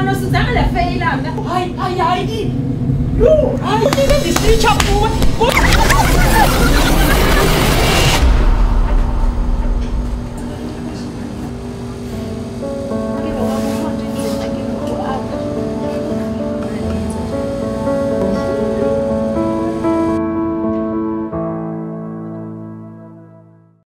non so se la fai là. Ai, di. No, ai, di, si ciappo.